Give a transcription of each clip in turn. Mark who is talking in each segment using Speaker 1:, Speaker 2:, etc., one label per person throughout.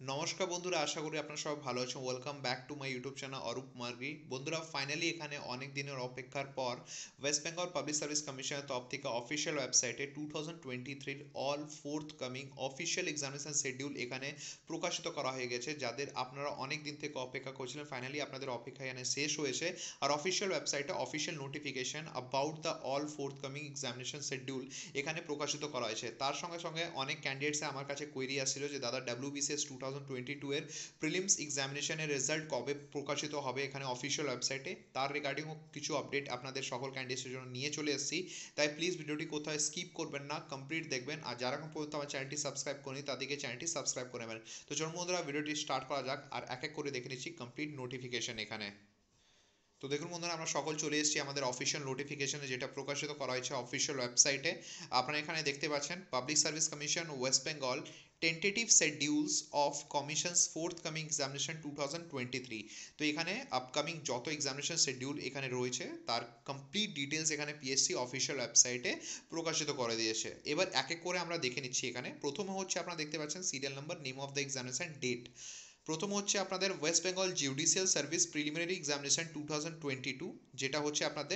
Speaker 1: নমস্কার বন্ধুরা, আশা করি আপনারা সবাই ভালো আছেন। Welcome back to my YouTube channel Arup Margi. বন্ধুরা, ফাইনালি এখানে অনেক দিনের অপেক্ষার পর ওয়েস্ট বেঙ্গল পাবলিক সার্ভিস কমিশনের তরফ থেকে অফিসিয়াল ওয়েবসাইটে 2023 all forthcoming official examination schedule এখানে প্রকাশিত করা হয়ে গেছে। যাদের আপনারা অনেক দিন থেকে অপেক্ষা করছিলেন, ফাইনালি আপনাদের অপেক্ষা এখানে শেষ হয়েছে। আর অফিসিয়াল ওয়েবসাইটে official notification about the all forthcoming examination schedule এখানে প্রকাশিত করা হয়েছে। তার সঙ্গে সঙ্গে অনেক ক্যান্ডিডেটসে আমার কাছে কোয়েরি আসছিল যে দাদা WBCS 2022 এর প্রিলিমস এক্সামিনেশনের রেজাল্ট কবে প্রকাশিত হবে এখানে অফিসিয়াল ওয়েবসাইটে। তার রিগার্ডিংও কিছু আপডেট আপনাদের সকল ক্যান্ডিডেটসের জন্য নিয়ে চলে এসেছি। তাই প্লিজ ভিডিওটি কোথাও স্কিপ করবেন না, কমপ্লিট দেখবেন। আর যারা এখন পর্যন্ত আমার চ্যানেলটি সাবস্ক্রাইব করেনি তাদেরকে চ্যানেলটি সাবস্ক্রাইব করে নেবেন। তো চলুন বন্ধুরা, ভিডিওটি স্টার্ট করা যাক আর এক এক করে দেখে নিচ্ছি কমপ্লিট নোটিফিকেশন এখানে। তো দেখুন বন্ধুরা, আমরা সকল চলে এসেছি আমাদের অফিসিয়াল নোটিফিকেশনে, যেটা প্রকাশিত করা হয়েছে অফিসিয়াল ওয়েবসাইটে। আপনারা এখানে দেখতে পাচ্ছেন public service commission West Bengal tentative schedules of commissions forthcoming examination 2023। তো এখানে আপকামিং যত এক্সামিনেশন শিডিউল এখানে রয়েছে তার কমপ্লিট ডিটেলস এখানে পিএসসি অফিসিয়াল ওয়েবসাইটে প্রকাশিত করে দিয়েছে। এবার এক এক করে আমরা দেখে নিচ্ছি। এখানে প্রথমে হচ্ছে আপনারা দেখতে পাচ্ছেন serial number, name of the examination, date. প্রথম হচ্ছে আপনাদের West Bengal judicial service preliminary examination 2022, যেটা হচ্ছে আপনাদের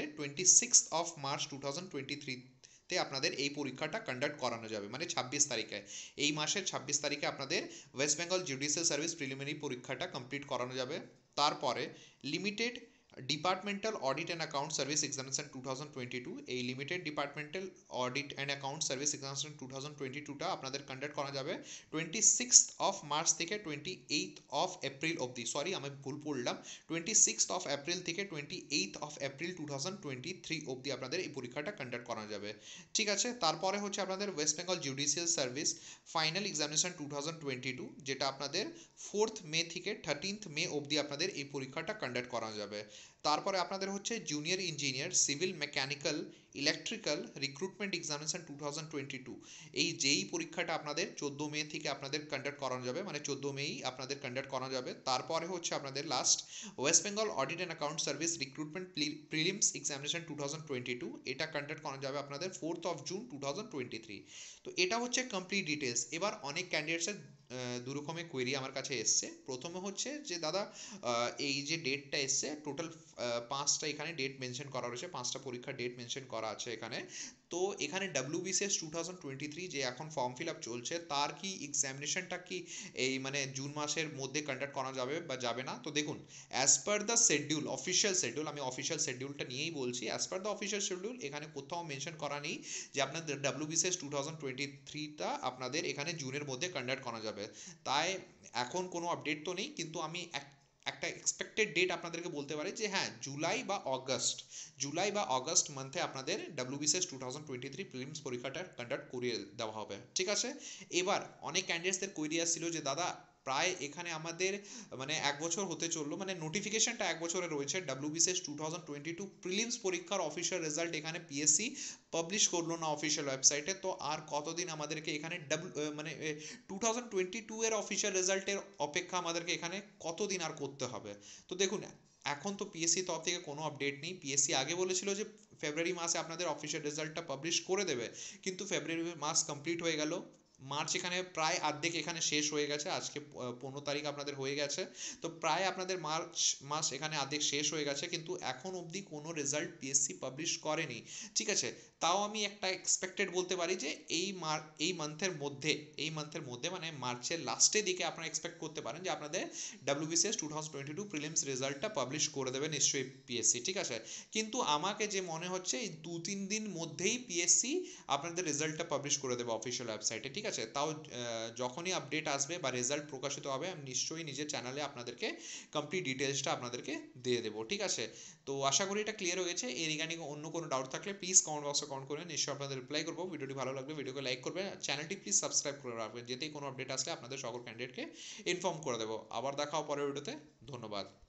Speaker 1: 26 মার্চ 2023 তে আপনাদের এই পরীক্ষাটা কন্ডাক্ট করানো যাবে, মানে 26 তারিখে, এই মাসের 26 তারিখে আপনাদের West Bengal judicial service preliminary পরীক্ষাটা কমপ্লিট করানো যাবে। তারপরে limited departmental audit and account service examination 2022, এই limited departmental audit and account service examination 2022টা আপনাদের কন্ডাক্ট করা যাবে 26 মার্চ থেকে 28 এপ্রিল অবধি। সরি, আমি ভুল পড়লাম, 26 এপ্রিল থেকে 28 এপ্রিল 2023 অবধি আপনাদের এই পরীক্ষাটা কন্ডাক্ট করা যাবে। ঠিক আছে। তারপরে হচ্ছে আপনাদের West Bengal judicial service final examination 2022, যেটা আপনাদের 4 মে থেকে 13 মে অবধি আপনাদের এই পরীক্ষাটা কন্ডাক্ট করা যাবে। তারপরে আপনাদের হচ্ছে junior engineer civil mechanical electrical recruitment examination 2022, এই যেই পরীক্ষাটা আপনাদের 14 মে থেকে আপনাদের কন্ডাক্ট করানো যাবে, মানে 14 মেই আপনাদের কন্ডাক্ট করা যাবে। তারপরে হচ্ছে আপনাদের last West Bengal audit and account service recruitment prelims examination 2022, এটা কন্ডাক্ট করা যাবে আপনাদের 4 জুন 2023। তো এটা হচ্ছে কমপ্লিট ডিটেলস। এবার অনেক ক্যান্ডিডেটসের দু রকমের কোয়েরি আমার কাছে এসছে। প্রথমে হচ্ছে যে দাদা এই যে ডেটটা এসছে টোটাল 5টা এখানে ডেট মেনশন করা রয়েছে, 5টা পরীক্ষার ডেট মেনশন করা আছে এখানে। তো এখানে WBCS 2023 যে এখন ফর্ম ফিল আপ চলছে, তার কি এক্সামিনেশনটা কি এই মানে জুন মাসের মধ্যে কন্ডাক্ট করা যাবে বা যাবে না? তো দেখুন, as per the schedule, official schedule, আমি অফিসিয়াল শিডিউলটা নিয়েই বলছি। As per the official schedule এখানে কোথাও মেনশন করা নেই যে আপনাদের WBCS 2023টা আপনাদের এখানে জুনের মধ্যে কন্ডাক্ট করা যাবে। তাই এখন কোনো আপডেট তো নেই, কিন্তু আমি একটা এক্সপেক্টেড ডেট আপনাদেরকে বলতে পারি যে হ্যাঁ, জুলাই বা অগস্ট মান্থে আপনাদের WBCS 2023 প্রিলিমস পরীক্ষাটা কন্ডাক্ট করিয়ে দেওয়া হবে। ঠিক আছে। এবার অনেক ক্যান্ডিডেটসদের কোয়েরি আসছিল যে দাদা প্রায় এখানে আমাদের মানে 1 বছর হতে চললো, মানে নোটিফিকেশনটা 1 বছরে রয়েছে, WBCS 2022 প্রিলিমস পরীক্ষার অফিসিয়াল রেজাল্ট এখানে পিএসসি পাবলিশ করলো না অফিসিয়াল ওয়েবসাইটে। তো আর কতদিন আমাদেরকে এখানে 2022 এর অফিসিয়াল রেজাল্টের অপেক্ষা আমাদেরকে এখানে কতদিন আর করতে হবে? তো দেখুন, এখন তো পিএসসি তরফ থেকে কোনো আপডেট নেই। পিএসসি আগে বলেছিল যে ফেব্রুয়ারি মাসে আপনাদের অফিসিয়াল রেজাল্টটা পাবলিশ করে দেবে, কিন্তু ফেব্রুয়ারি মাস কমপ্লিট হয়ে গেল, মার্চ এখানে প্রায় অর্ধেক এখানে শেষ হয়ে গেছে, আজকে 15 তারিখ আপনাদের হয়ে গেছে। তো প্রায় আপনাদের মার্চ মাস এখানে অর্ধেক শেষ হয়ে গেছে, কিন্তু এখন অবধি কোনো রেজাল্ট পিএসসি পাবলিশ করেনি। ঠিক আছে। তাও আমি একটা এক্সপেক্টেড বলতে পারি যে এই মান্থের মধ্যে মানে মার্চের লাস্টের দিকে আপনারা এক্সপেক্ট করতে পারেন যে আপনাদের WBCS 2022 প্রিলিমস রেজাল্টটা পাবলিশ করে দেবে নিশ্চয়ই পিএসসি। ঠিক আছে। কিন্তু আমাকে যে মনে হচ্ছে এই 2-3 দিন মধ্যেই পিএসসি আপনাদের রেজাল্টটা পাবলিশ করে দেবে অফিসিয়াল ওয়েবসাইটে। ঠিক আছে। তাও যখনই আপডেট আসবে বা রেজাল্ট প্রকাশিত হবে, আমি নিশ্চয়ই নিজের চ্যানেলে আপনাদেরকে কমপ্লিট ডিটেলসটা আপনাদেরকে দিয়ে দেবো। ঠিক আছে। তো আশা করি এটা ক্লিয়ার হয়ে গেছে। এই রিগার্ডিং অন্য কোনো ডাউট থাকলে প্লিজ কমেন্ট বক্সে কমেন্ট করবেন, নিশ্চয়ই আপনাদের রিপ্লাই করবো। ভিডিওটি ভালো লাগলে ভিডিওকে লাইক করবেন, চ্যানেলটি প্লিজ সাবস্ক্রাইব করে রাখবেন, যেতেই কোনো আপডেট আসলে আপনাদের সকল ক্যান্ডিডেটকে ইনফর্ম করে দেবো। আবার দেখা হবে পরের ভিডিওতে। ধন্যবাদ।